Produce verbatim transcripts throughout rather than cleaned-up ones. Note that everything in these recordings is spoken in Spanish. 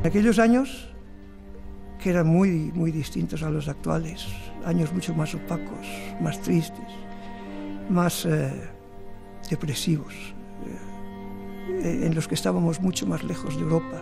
En aquellos años, que eran muy, muy distintos a los actuales, años mucho más opacos, más tristes, más eh, depresivos, eh, en los que estábamos mucho más lejos de Europa.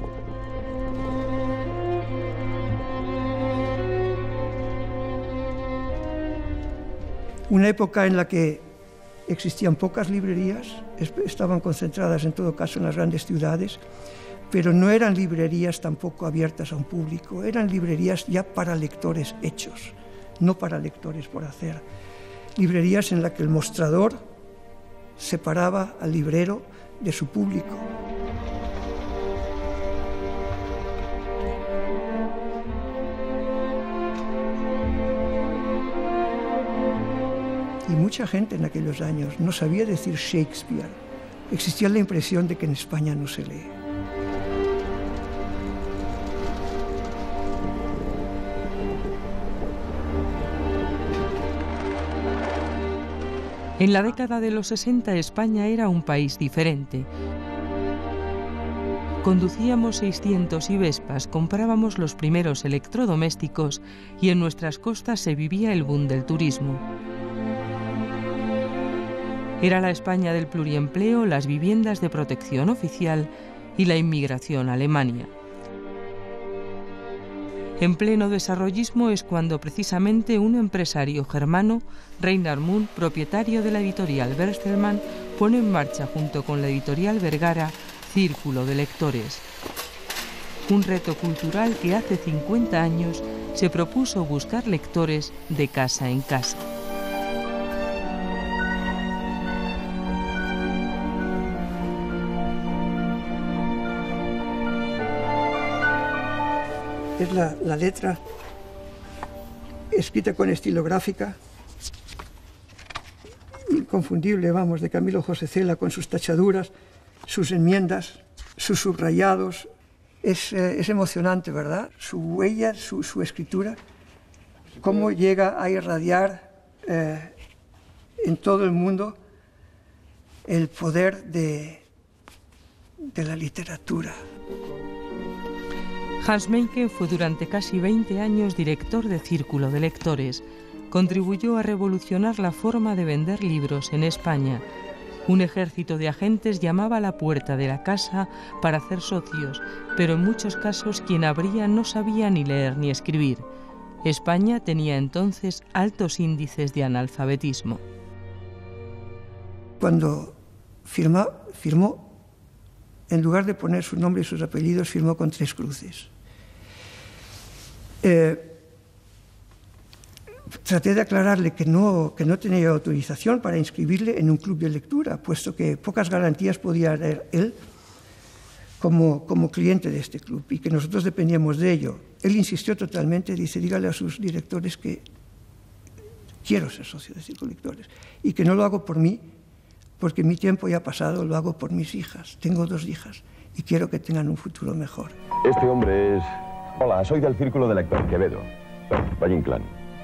Una época en la que existían pocas librerías, estaban concentradas en todo caso en las grandes ciudades, pero no eran librerías tampoco abiertas a un público, eran librerías ya para lectores hechos, no para lectores por hacer. Librerías en las que el mostrador separaba al librero de su público. Y mucha gente en aquellos años no sabía decir Shakespeare. Existía la impresión de que en España no se lee. En la década de los sesenta España era un país diferente. Conducíamos seiscientos y Vespas, comprábamos los primeros electrodomésticos y en nuestras costas se vivía el boom del turismo. Era la España del pluriempleo, las viviendas de protección oficial y la inmigración a Alemania. En pleno desarrollismo es cuando precisamente un empresario germano, Reinhard Munch, propietario de la editorial Bertelsmann, pone en marcha junto con la editorial Vergara Círculo de Lectores. Un reto cultural que hace cincuenta años se propuso buscar lectores de casa en casa. Es la, la letra escrita con estilográfica, inconfundible, vamos, de Camilo José Cela, con sus tachaduras, sus enmiendas, sus subrayados. Es, eh, es emocionante, ¿verdad? Su huella, su, su escritura, cómo llega a irradiar eh, en todo el mundo el poder de, de la literatura. Hans Mencken fue durante casi veinte años director de Círculo de Lectores. Contribuyó a revolucionar la forma de vender libros en España. Un ejército de agentes llamaba a la puerta de la casa para hacer socios, pero en muchos casos quien abría no sabía ni leer ni escribir. España tenía entonces altos índices de analfabetismo. Cuando firma, firmó, en lugar de poner su nombre y sus apellidos, firmó con tres cruces. Eh, traté de aclararle que no, que no tenía autorización para inscribirle en un club de lectura, puesto que pocas garantías podía dar él como, como cliente de este club y que nosotros dependíamos de ello. Él insistió totalmente, dice, dígale a sus directores que quiero ser socio de Círculo de Lectores y que no lo hago por mí, porque mi tiempo ya ha pasado, lo hago por mis hijas. Tengo dos hijas y quiero que tengan un futuro mejor. Este hombre es... Hola, soy del Círculo de Lector Quevedo, Valle Inclán.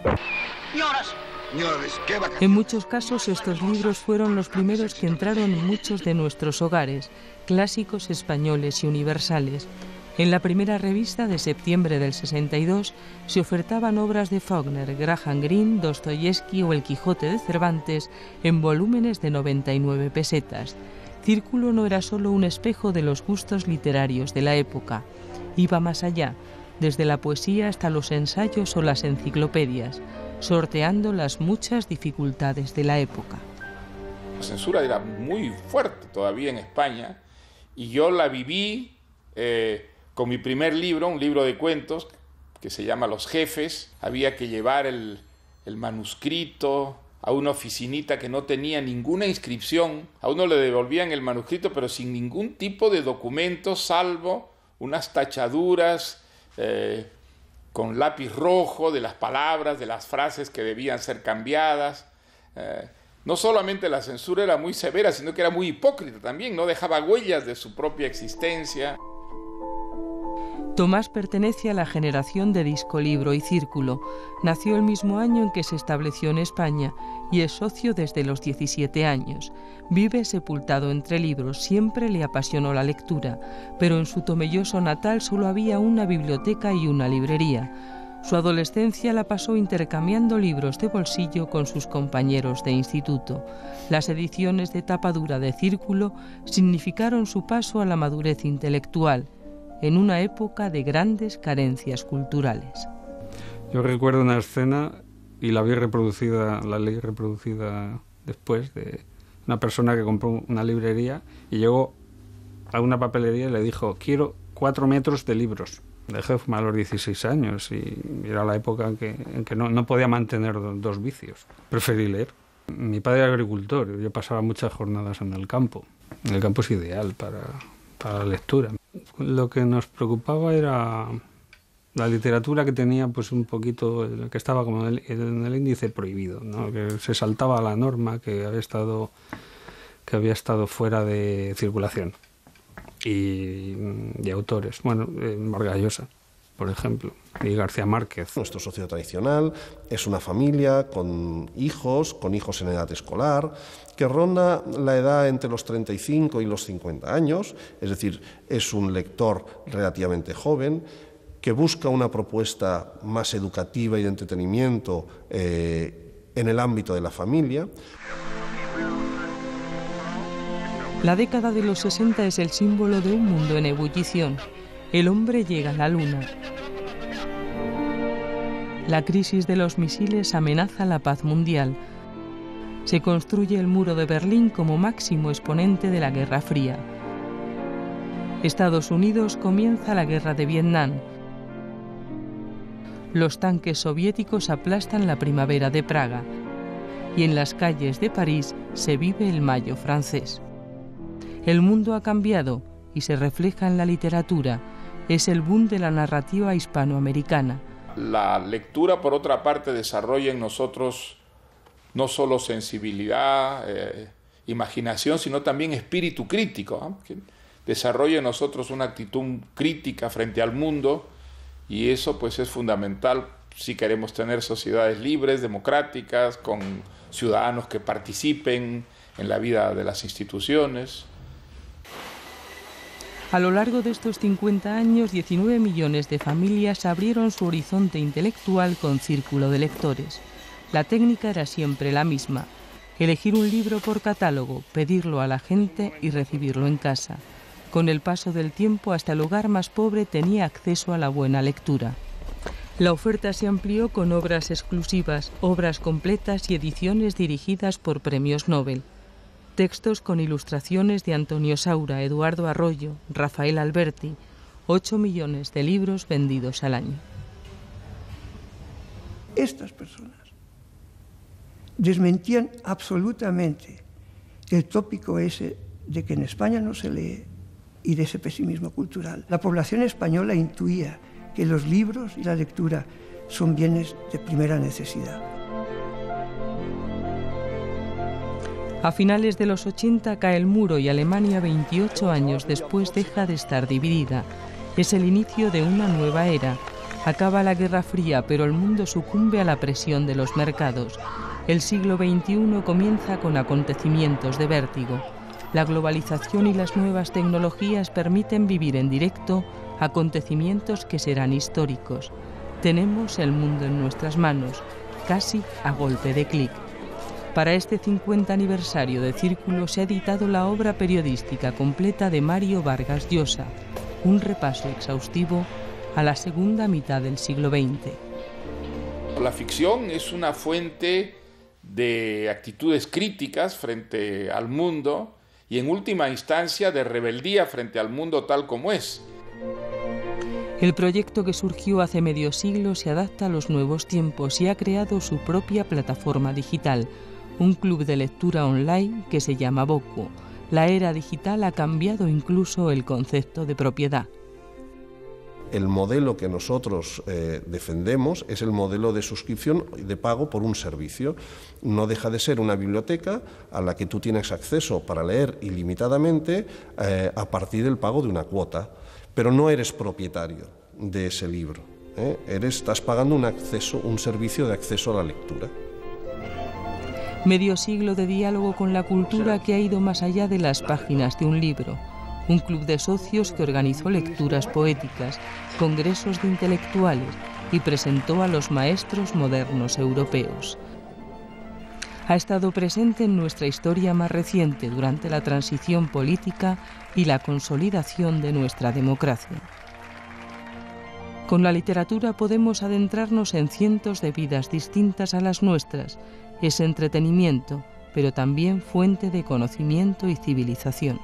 En muchos casos estos libros fueron los primeros que entraron en muchos de nuestros hogares, clásicos españoles y universales. En la primera revista de septiembre del sesenta y dos se ofertaban obras de Faulkner, Graham Greene, Dostoyevsky o El Quijote de Cervantes en volúmenes de noventa y nueve pesetas. Círculo no era solo un espejo de los gustos literarios de la época, iba más allá, desde la poesía hasta los ensayos o las enciclopedias, sorteando las muchas dificultades de la época. La censura era muy fuerte todavía en España y yo la viví eh, con mi primer libro, un libro de cuentos que se llama Los Jefes. Había que llevar el, el manuscrito a una oficinita que no tenía ninguna inscripción. A uno le devolvían el manuscrito pero sin ningún tipo de documento salvo unas tachaduras eh, con lápiz rojo de las palabras, de las frases que debían ser cambiadas. Eh, no solamente la censura era muy severa, sino que era muy hipócrita también, no dejaba huellas de su propia existencia. Tomás pertenece a la generación de Disco, Libro y Círculo. Nació el mismo año en que se estableció en España y es socio desde los diecisiete años. Vive sepultado entre libros, siempre le apasionó la lectura, pero en su Tomelloso natal solo había una biblioteca y una librería. Su adolescencia la pasó intercambiando libros de bolsillo con sus compañeros de instituto. Las ediciones de tapa dura de Círculo significaron su paso a la madurez intelectual, en una época de grandes carencias culturales. Yo recuerdo una escena, y la vi reproducida, la leí reproducida después, de una persona que compró una librería y llegó a una papelería y le dijo: quiero cuatro metros de libros. Dejé de fumar a los dieciséis años y era la época en que, en que no, no podía mantener dos, dos vicios. Preferí leer. Mi padre era agricultor, yo pasaba muchas jornadas en el campo. El campo es ideal para, para la lectura. Lo que nos preocupaba era la literatura que tenía pues un poquito, que estaba como en el, en el índice prohibido, ¿no? Que se saltaba a la norma, que había estado, que había estado fuera de circulación. Y de autores, bueno, eh, Vargas Llosa, por ejemplo, y García Márquez. Nuestro socio tradicional es una familia con hijos, con hijos en edad escolar, que ronda la edad entre los treinta y cinco y los cincuenta años, es decir, es un lector relativamente joven, que busca una propuesta más educativa y de entretenimiento eh, en el ámbito de la familia. La década de los sesenta es el símbolo de un mundo en ebullición. El hombre llega a la luna. La crisis de los misiles amenaza la paz mundial. Se construye el muro de Berlín como máximo exponente de la Guerra Fría. Estados Unidos comienza la guerra de Vietnam. Los tanques soviéticos aplastan la primavera de Praga. Y en las calles de París se vive el mayo francés. El mundo ha cambiado y se refleja en la literatura. Es el boom de la narrativa hispanoamericana. La lectura, por otra parte, desarrolla en nosotros no solo sensibilidad, eh, imaginación, sino también espíritu crítico, ¿eh? Que desarrolla en nosotros una actitud crítica frente al mundo, y eso pues es fundamental si queremos tener sociedades libres, democráticas, con ciudadanos que participen en la vida de las instituciones. A lo largo de estos cincuenta años, diecinueve millones de familias abrieron su horizonte intelectual con Círculo de Lectores. La técnica era siempre la misma: elegir un libro por catálogo, pedirlo a la gente y recibirlo en casa. Con el paso del tiempo, hasta el hogar más pobre tenía acceso a la buena lectura. La oferta se amplió con obras exclusivas, obras completas y ediciones dirigidas por premios Nobel. Textos con ilustraciones de Antonio Saura, Eduardo Arroyo, Rafael Alberti. Ocho millones de libros vendidos al año. Estas personas desmentían absolutamente el tópico ese de que en España no se lee y de ese pesimismo cultural. La población española intuía que los libros y la lectura son bienes de primera necesidad. A finales de los ochenta cae el muro y Alemania, veintiocho años después, deja de estar dividida. Es el inicio de una nueva era. Acaba la Guerra Fría, pero el mundo sucumbe a la presión de los mercados. El siglo veintiuno comienza con acontecimientos de vértigo. La globalización y las nuevas tecnologías permiten vivir en directo acontecimientos que serán históricos. Tenemos el mundo en nuestras manos, casi a golpe de clic. Para este cincuenta aniversario de Círculo se ha editado la obra periodística completa de Mario Vargas Llosa, un repaso exhaustivo a la segunda mitad del siglo veinte. La ficción es una fuente de actitudes críticas frente al mundo y, en última instancia, de rebeldía frente al mundo tal como es. El proyecto, que surgió hace medio siglo, se adapta a los nuevos tiempos y ha creado su propia plataforma digital, un club de lectura online que se llama Boku. La era digital ha cambiado incluso el concepto de propiedad. El modelo que nosotros eh, defendemos es el modelo de suscripción de pago por un servicio. No deja de ser una biblioteca a la que tú tienes acceso para leer ilimitadamente eh, a partir del pago de una cuota, pero no eres propietario de ese libro. ¿eh? Eres, estás pagando un acceso, un servicio de acceso a la lectura. Medio siglo de diálogo con la cultura que ha ido más allá de las páginas de un libro. Un club de socios que organizó lecturas poéticas, congresos de intelectuales y presentó a los maestros modernos europeos. Ha estado presente en nuestra historia más reciente durante la transición política y la consolidación de nuestra democracia. Con la literatura podemos adentrarnos en cientos de vidas distintas a las nuestras. Es entretenimiento, pero también fuente de conocimiento y civilización.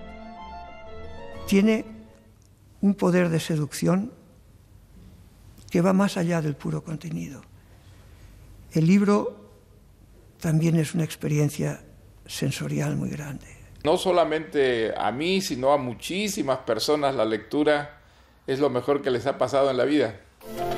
Tiene un poder de seducción que va más allá del puro contenido. El libro también es una experiencia sensorial muy grande. No solamente a mí, sino a muchísimas personas la lectura es lo mejor que les ha pasado en la vida.